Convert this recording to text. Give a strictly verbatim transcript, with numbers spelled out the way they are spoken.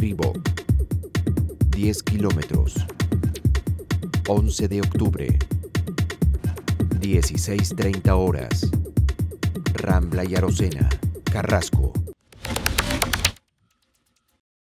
Reebok. diez kilómetros. once de octubre. dieciséis treinta horas. Rambla y Arocena, Carrasco.